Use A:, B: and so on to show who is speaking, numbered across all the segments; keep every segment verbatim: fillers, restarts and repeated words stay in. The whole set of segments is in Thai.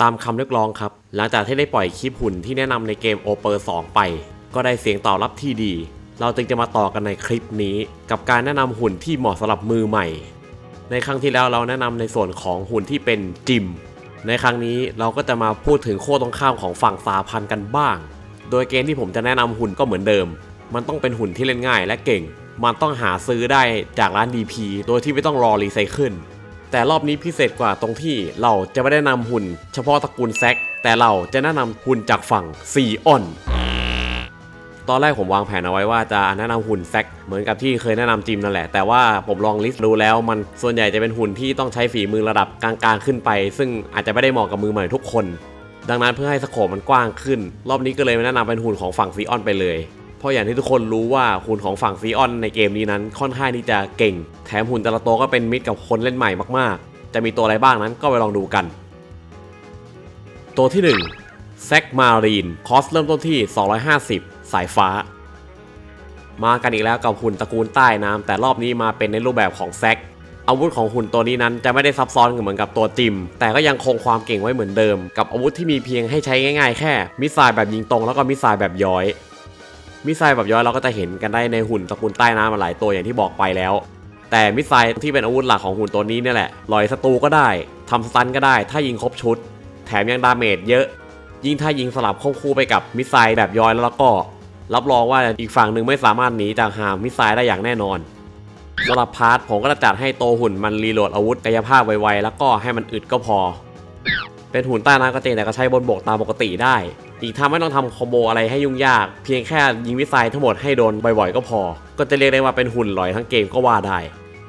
A: ตามคำเรียกร้องครับหลังจากที่ได้ปล่อยคลิปหุ่นที่แนะนำในเกม โอ พี อี สอง ไปก็ได้เสียงตอบรับที่ดีเราจึงจะมาต่อกันในคลิปนี้กับการแนะนำหุ่นที่เหมาะสำหรับมือใหม่ในครั้งที่แล้วเราแนะนำในส่วนของหุ่นที่เป็นจิมในครั้งนี้เราก็จะมาพูดถึงโค้ตรงข้ามของฝั่งสาพันกันบ้างโดยเกณฑ์ที่ผมจะแนะนำหุ่นก็เหมือนเดิมมันต้องเป็นหุ่นที่เล่นง่ายและเก่งมันต้องหาซื้อได้จากร้าน ดี พี โดยที่ไม่ต้องรอรีไซเคิลแต่รอบนี้พิเศษกว่าตรงที่เราจะไม่ได้นำหุ่นเฉพาะตระกูลแซกแต่เราจะแนะนำหุ่นจากฝั่งซีออนตอนแรกผมวางแผนเอาไว้ว่าจะแนะนำหุ่นแซกเหมือนกับที่เคยแนะนำจิมนั่นแหละแต่ว่าผมลองลิสต์ดูแล้วมันส่วนใหญ่จะเป็นหุ่นที่ต้องใช้ฝีมือระดับกลางๆขึ้นไปซึ่งอาจจะไม่ได้เหมาะกับมือใหม่ทุกคนดังนั้นเพื่อให้สโคปมันกว้างขึ้นรอบนี้ก็เลยแนะนำเป็นหุ่นของฝั่งซีออนไปเลยเพราะอย่างที่ทุกคนรู้ว่าหุ่นของฝั่งซีออนในเกมนี้นั้นค่อนข้างที่จะเก่งแถมหุ่นแต่ละตัวก็เป็นมิตรกับคนเล่นใหม่มากๆจะมีตัวอะไรบ้างนั้นก็ไปลองดูกันตัวที่หนึ่งแซกมารีนคอสเริ่มต้นที่สองร้อยห้าสิบสายฟ้ามากันอีกแล้วกับหุ่นตระกูลใต้น้ำแต่รอบนี้มาเป็นในรูปแบบของแซกอาวุธของหุ่นตัวนี้นั้นจะไม่ได้ซับซ้อนเหมือนกับตัวจิมแต่ก็ยังคงความเก่งไว้เหมือนเดิมกับอาวุธที่มีเพียงให้ใช้ง่ายๆแค่มิสไซล์แบบยิงตรงแล้วก็มิสไซล์แบบย้อยมิสไซล์แบบย้อยเราก็จะเห็นกันได้ในหุ่นตระกูลใต้น้ำมาหลายตัวอย่างที่บอกไปแล้วแต่มิสไซล์ที่เป็นอาวุธหลักของหุ่นตัวนี้นี่แหละลอยศัตรูก็ได้ทำสตันก็ได้ถ้ายิงครบชุดแถมยังดาเมจเยอะยิ่งถ้ายิงสลับควบคู่ไปกับมิสไซล์แบบย้อยแล้วก็รับรองว่าอีกฝั่งหนึ่งไม่สามารถหนีจากหามมิสไซล์ได้อย่างแน่นอนสำหรับพาร์ทผมก็จะจัดให้โตหุ่นมันรีโหลดอาวุธกายภาพไวๆแล้วก็ให้มันอึดก็พอเป็นหุ่นใต้น้ำก็จริงแต่ก็ใช้บนบกตามปกติได้อีกทำไม่ต้องทำคอมโบอะไรให้ยุ่งยากเพียงแค่ยิงมิสไซล์ทั้งหมดให้โดนบ่อยๆก็พอก็จะเรียกได้ว่าเป็นหุ่นลอยทั้งเกมก็ว่าได้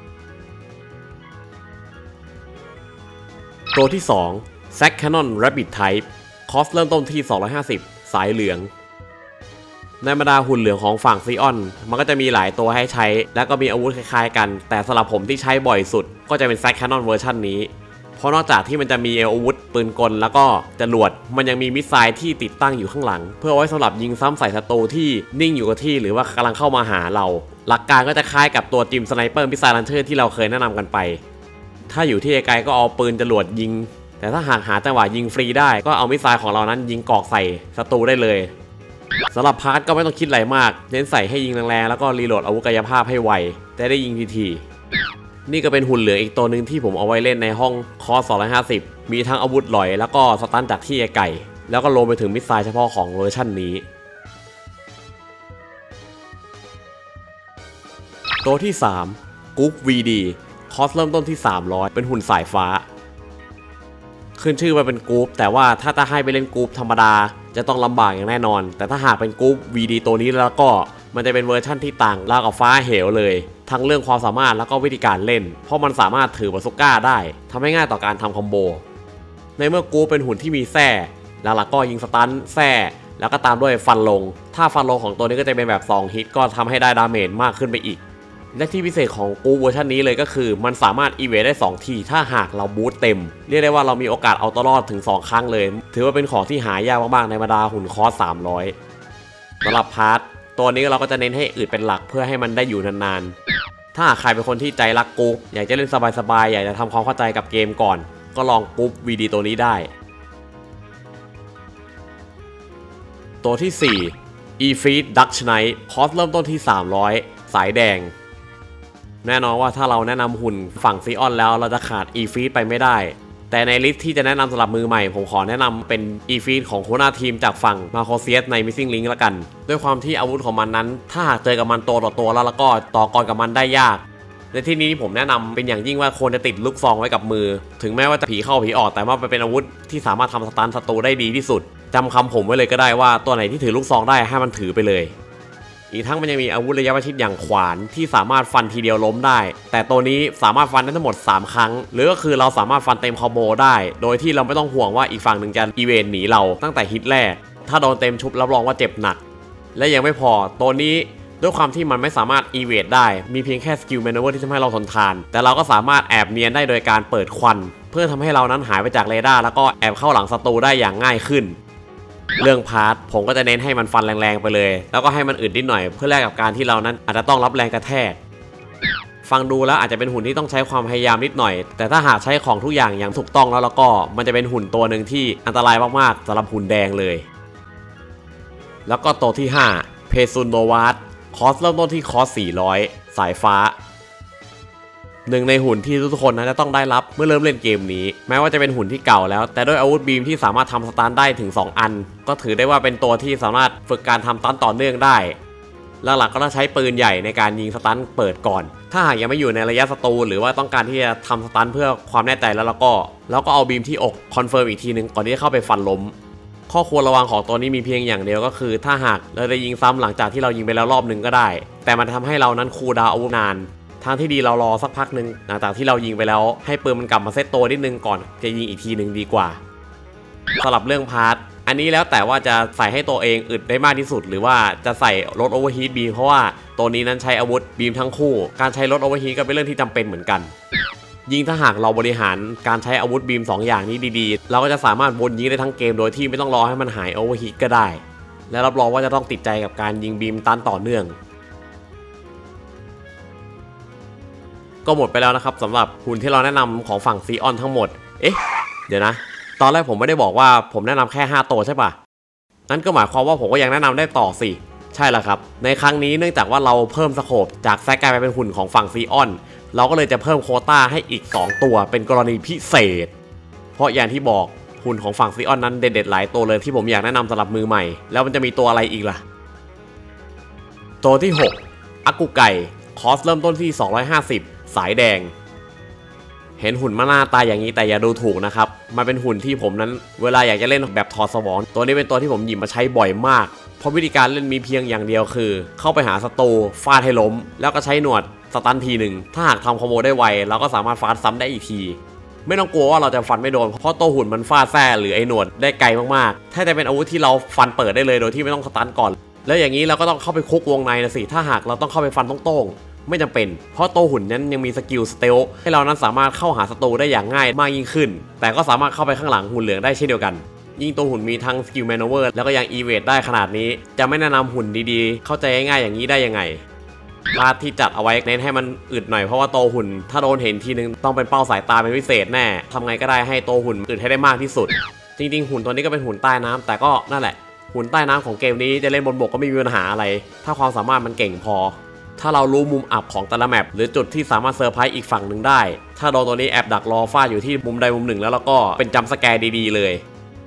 A: ตัวที่สอง Zack Cannon Rabbit Type คอสเริ่มต้นที่สองร้อยห้าสิบสายเหลืองในบรรดาหุ่นเหลืองของฝั่งซีออนมันก็จะมีหลายตัวให้ใช้แล้วก็มีอาวุธคล้ายๆกันแต่สำหรับผมที่ใช้บ่อยสุดก็จะเป็น Zack Cannon เวอร์ชันนี้เพราะนอกจากที่มันจะมีอาวุธปืนกลแล้วก็จรวดมันยังมีมิสไซล์ที่ติดตั้งอยู่ข้างหลังเพื่อไว้สำหรับยิงซ้ำใส่ศัตรูที่นิ่งอยู่กับที่หรือว่ากำลังเข้ามาหาเราหลักการก็จะคล้ายกับตัวจิมสไนเปอร์มิสไซล์ลันเชอร์ที่เราเคยแนะนำกันไปถ้าอยู่ที่ไกลๆก็เอาปืนจรวดยิงแต่ถ้าหากหาจังหวะยิงฟรีได้ก็เอามิสไซล์ของเรานั้นยิงกอกใส่ศัตรูได้เลยสำหรับพาร์ทก็ไม่ต้องคิดอะไรมากเน้นใส่ให้ยิงแรงๆแล้วก็รีโหลดอาวุธกายภาพให้ไวแต่ได้ยิงทีๆนี่ก็เป็นหุ่นเหลืออีกตัวหนึ่งที่ผมเอาไว้เล่นในห้องคอสสองร้อยห้าสิบมีทั้งอาวุธลอยแล้วก็สตันจากที่ไกลแล้วก็รวมไปถึงมิสไซล์เฉพาะของเวอร์ชันนี้ตัวที่สามกุ๊ก วี ดี คอสเริ่มต้นที่สามร้อยเป็นหุ่นสายฟ้าขึ้นชื่อมาเป็นกรุ๊ปแต่ว่าถ้าจะให้ไปเล่นกรุ๊ปธรรมดาจะต้องลำบากอย่างแน่นอนแต่ถ้าหากเป็นกรุ๊ป วี ดี ตัวนี้แล้วก็มันจะเป็นเวอร์ชั่นที่ต่างราวกับฟ้าเหวเลยทั้งเรื่องความสามารถแล้วก็วิธีการเล่นเพราะมันสามารถถือบาซูก้าได้ทำให้ง่ายต่อการทำคอมโบในเมื่อกรุ๊ปเป็นหุ่นที่มีแส้แล้วก็ยิงสตันแส้แล้วก็ตามด้วยฟันลงถ้าฟันลงของตัวนี้ก็จะเป็นแบบสองฮิตก็ทำให้ได้ดาเมจมากขึ้นไปอีกและที่พิเศษของกูเวอร์ชันนี้เลยก็คือมันสามารถอีเวทได้สองทีถ้าหากเราบูสต์เต็มเรียกได้ว่าเรามีโอกาสเอาตัวรอดถึงสองครั้งเลยถือว่าเป็นของที่หายากมากๆในบรรดาหุ่นคอสสามร้อยสำหรับพาร์ทตัวนี้เราก็จะเน้นให้อึดเป็นหลักเพื่อให้มันได้อยู่นานๆถ้าหากใครเป็นคนที่ใจรักกูอยากจะเล่นสบายๆอยากจะทำความเข้าใจกับเกมก่อนก็ลองกู วี ดี ตัวนี้ได้ตัวที่สี่ Efreet Dutch Knight คอสเริ่มต้นที่สามร้อยสายแดงแน่นอนว่าถ้าเราแนะนำหุ่นฝั่งซีออนแล้วเราจะขาด Efreet ไปไม่ได้แต่ในลิสต์ที่จะแนะนำสำหรับมือใหม่ผมขอแนะนำเป็น Efreet ของหัวหน้าทีมจากฝั่งมาโคเซียสใน Missing Link ละกันด้วยความที่อาวุธของมันนั้นถ้าหากเจอกับมันตัวต่อตัวแล้วแล้วก็ต่อกรกับมันได้ยากในที่นี้ผมแนะนำเป็นอย่างยิ่งว่าควรจะติดลูกซองไว้กับมือถึงแม้ว่าจะผีเข้าผีออกแต่ว่ามันเป็นอาวุธที่สามารถทำสตันศัตรูได้ดีที่สุดจำคำผมไว้เลยก็ได้ว่าตัวไหนที่ถือลูกซองได้ให้มันถือไปเลยอีกทั้งมันยังมีอาวุธระยะประชิดอย่างขวานที่สามารถฟันทีเดียวล้มได้แต่ตัวนี้สามารถฟันได้ทั้งหมดสามครั้งหรือก็คือเราสามารถฟันเต็มคอมโบได้โดยที่เราไม่ต้องห่วงว่าอีกฝั่งหนึ่งจะอีเวนต์หนีเราตั้งแต่ฮิตแรกถ้าโดนเต็มชุบรับรองว่าเจ็บหนักและยังไม่พอตัวนี้ด้วยความที่มันไม่สามารถอีเวนต์ได้มีเพียงแค่สกิลแมนเวอร์ที่ทำให้เราทนทานแต่เราก็สามารถแอบเนียนได้โดยการเปิดควันเพื่อทำให้เรานั้นหายไปจากเรดาร์แล้วก็แอบเข้าหลังศัตรูได้อย่างง่ายขึ้นเรื่องพาร์ทผมก็จะเน้นให้มันฟันแรงๆไปเลยแล้วก็ให้มันอึดนิดหน่อยเพื่อแลกกับการที่เรานั้นอาจจะต้องรับแรงกระแทกฟังดูแล้วอาจจะเป็นหุ่นที่ต้องใช้ความพยายามนิดหน่อยแต่ถ้าหากใช้ของทุกอย่างอย่างถูกต้องแล้วแล้วก็มันจะเป็นหุ่นตัวหนึ่งที่อันตรายมากๆสำหรับหุ่นแดงเลยแล้วก็ตัวที่ห้าเพซุนโนวาสคอสเริ่มต้นที่คอสสี่ร้อยสายฟ้าหนึ่งในหุ่นที่ทุกคนนั้นจะต้องได้รับเมื่อเริ่มเล่นเกมนี้แม้ว่าจะเป็นหุ่นที่เก่าแล้วแต่ด้วยอาวุธบีมที่สามารถทำสตันได้ถึงสองอันก็ถือได้ว่าเป็นตัวที่สามารถฝึกการทำสตันต่อเนื่องได้หลักๆก็ต้องใช้ปืนใหญ่ในการยิงสตันเปิดก่อนถ้าหากยังไม่อยู่ในระยะศัตรูหรือว่าต้องการที่จะทำสตันเพื่อความแน่ใจแล้วแล้วก็แล้วก็เอาบีมที่อกคอนเฟิร์มอีกทีนึงก่อนที่จะเข้าไปฟันล้มข้อควรระวังของตัวนี้มีเพียงอย่างเดียวก็คือถ้าหากเราจะยิงซ้ำหลังจากที่เรายิงไปแล้วรอบหนึ่งก็ได้แต่มันทำให้เรานั้นคูลดาวน์อาวุธนานทางที่ดีเรารอสักพักหนึ่งหลังจากที่เรายิงไปแล้วให้ปืนมันกลับมาเซตตัวนิดนึงก่อนจะยิงอีกทีหนึ่งดีกว่าสำหรับเรื่องพาร์ทอันนี้แล้วแต่ว่าจะใส่ให้ตัวเองอึดได้มากที่สุดหรือว่าจะใส่ลดโอเวอร์ฮีทบีมเพราะว่าตัวนี้นั้นใช้อาวุธบีมทั้งคู่การใช้ลดโอเวอร์ฮีทก็เป็นเรื่องที่จำเป็นเหมือนกันยิ่งถ้าหากเราบริหารการใช้อาวุธบีมสองอย่างนี้ดีๆเราก็จะสามารถวนยิงได้ทั้งเกมโดยที่ไม่ต้องรอให้มันหายโอเวอร์ฮีทก็ได้และรับรองว่าจะต้องติดใจกับการยิงบีมตันต่อเนื่องก็หมดไปแล้วนะครับสำหรับหุ่นที่เราแนะนำของฝั่งซีออนทั้งหมดเอ๊ะเดี๋ยวนะตอนแรกผมไม่ได้บอกว่าผมแนะนำแค่ห้าตัวใช่ปะนั่นก็หมายความว่าผมก็ยังแนะนำได้ต่อสิใช่แล้วครับในครั้งนี้เนื่องจากว่าเราเพิ่มสโคปจากแซกกลายไปเป็นหุ่นของฝั่งซีออนเราก็เลยจะเพิ่มโควต้าให้อีกสองตัวเป็นกรณีพิเศษเพราะอย่างที่บอกหุ่นของฝั่งซีออนนั้นเด็ดๆหลายตัวเลยที่ผมอยากแนะนำสำหรับมือใหม่แล้วมันจะมีตัวอะไรอีกล่ะตัวที่หกอากุไก่คอสเริ่มต้นที่สองร้อยห้าสิบสายแดงเห็นหุ่นมาหน้าตาอย่างนี้แต่อย่าดูถูกนะครับมันเป็นหุ่นที่ผมนั้นเวลาอยากจะเล่นแบบถอดสมองตัวนี้เป็นตัวที่ผมหยิบมาใช้บ่อยมากเพราะวิธีการเล่นมีเพียงอย่างเดียวคือเข้าไปหาศัตรูฟาดให้ล้มแล้วก็ใช้หนวดสตันทีหนึ่งถ้าหากทำคอมโบได้ไวเราก็สามารถฟาดซ้ำได้อีกทีไม่ต้องกลัวว่าเราจะฟันไม่โดนเพราะตัวหุ่นมันฟาดแท้หรือไอ้หนวดได้ไกลมากๆถ้าจะเป็นอาวุธที่เราฟันเปิดได้เลยโดยที่ไม่ต้องสตันก่อนแล้วอย่างนี้เราก็ต้องเข้าไปคุกวงในนะสิถ้าหากเราต้องเข้าไปฟันตรงๆไม่จำเป็นเพราะตัวหุ่นนั้นยังมีสกิลสเตลให้เรานั้นสามารถเข้าหาศัตรูได้อย่างง่ายมากยิ่งขึ้นแต่ก็สามารถเข้าไปข้างหลังหุ่นเหลืองได้เช่นเดียวกันยิ่งตัวหุ่นมีทั้งสกิลแมนโนเวอร์แล้วก็ยังอีเวทได้ขนาดนี้จะไม่แนะนำหุ่นดีๆเข้าใจง่ายๆอย่างนี้ได้ยังไงพาร์ทที่จัดเอาไว้เน้นให้มันอึดหน่อยเพราะว่าตัวหุ่นถ้าโดนเห็นทีนึงต้องเป็นเป้าสายตาเป็นพิเศษแน่ทำไงก็ได้ให้ตัวหุ่นอึดให้ได้มากที่สุดจริงๆหุ่นตัวนี้ก็เป็นหุ่นใต้น้ำแต่ก็นั่นแหละหุ่นใต้น้ำของเกมนี้จะเล่นบนบกก็ไม่มีปัญหาอะไรถ้าความสามารถมันเก่งพอถ้าเรารู้มุมอับของแต่ละแมปหรือจุดที่สามารถเซอร์ไพรส์อีกฝั่งหนึ่งได้ถ้าโดนตัวนี้แอบดักรอฟาดอยู่ที่มุมใดมุมหนึ่งแล้วแล้วก็เป็นจัมป์สแกร์ดีๆเลย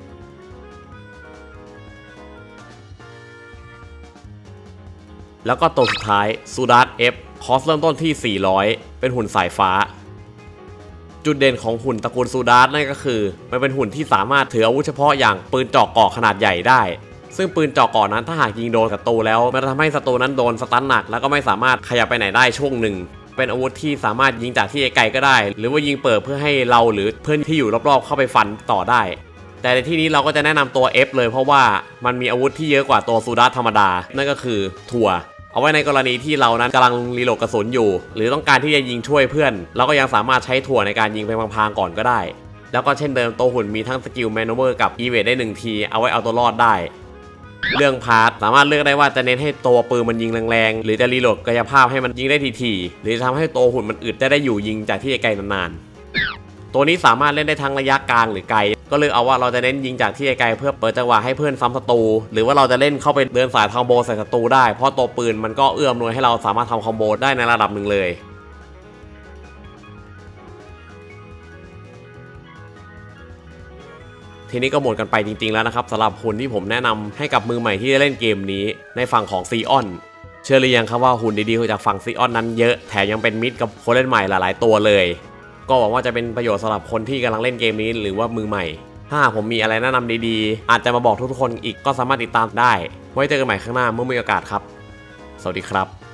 A: แล้วก็ตัวสุดท้ายซูดาร์เอฟคอสเริ่มต้นที่สี่ร้อยเป็นหุ่นสายฟ้าจุดเด่นของหุ่นตระกูลซูดาร์นั่นก็คือมันเป็นหุ่นที่สามารถถืออาวุธเฉพาะอย่างปืนเจาะเกราะขนาดใหญ่ได้ซึ่งปืนเจาะเกราะนั้นถ้าหากยิงโดนศัตรูแล้วมันจะทำให้ศัตรูนั้นโดนสตันหนักแล้วก็ไม่สามารถขยับไปไหนได้ช่วงหนึ่งเป็นอาวุธที่สามารถยิงจากที่ไกลก็ได้หรือว่ายิงเปิดเพื่อให้เราหรือเพื่อนที่อยู่รอบๆเข้าไปฟันต่อได้แต่ในที่นี้เราก็จะแนะนำตัว F เลยเพราะว่ามันมีอาวุธที่เยอะกว่าตัวซูดาร์ธรรมดานั่นก็คือถั่วเอาไว้ในกรณีที่เรานั้นกำลังรีโหลดกระสุนอยู่หรือต้องการที่จะยิงช่วยเพื่อนเราก็ยังสามารถใช้ถั่วในการยิงไปพลางๆก่อนก็ได้แล้วก็เช่นเดิมตัวหุ่นมีทั้งสกิลแมนโนเวอร์กับอีเวทได้หนึ่งทีเอาไว้เอาตัวรอดได้เรื่องพาร์ทสามารถเลือกได้ว่าจะเน้นให้ตัวปืนมันยิงแรงๆหรือจะรีโหลดกายภาพให้มันยิงได้ทีๆหรือจะทำให้ตัวหุ่นมันอึดจะได้อยู่ยิงจากที่ไกลนานๆตัวนี้สามารถเล่นได้ทั้งระยะกลางหรือไกลก็เลยเอาว่าเราจะเน้นยิงจากที่ไกลเพื่อเปิดจังหวะให้เพื่อนซ้ำศัตรูหรือว่าเราจะเล่นเข้าไปเดินสายคอมโบใส่ศัตรูได้เพราะตัวปืนมันก็เอื้อมหน่วยให้เราสามารถทำคอมโบได้ในระดับหนึ่งเลยทีนี้ก็หมดกันไปจริงๆแล้วนะครับสำหรับหุ่นที่ผมแนะนำให้กับมือใหม่ที่จะเล่นเกมนี้ในฝั่งของซีออนเชื่อหรือยังครับว่าหุ่นดีๆจากฝั่งซีออนนั้นเยอะแถมยังเป็นมิตรกับคนเล่นใหม่หลายๆตัวเลยก็หวังว่าจะเป็นประโยชน์สำหรับคนที่กำลังเล่นเกมนี้หรือว่ามือใหม่ถ้าผมมีอะไรแนะนำดีๆอาจจะมาบอกทุกๆคนอีกก็สามารถติดตามได้ไว้เจอกันใหม่ข้างหน้าเมื่อมีโอกาสครับสวัสดีครับ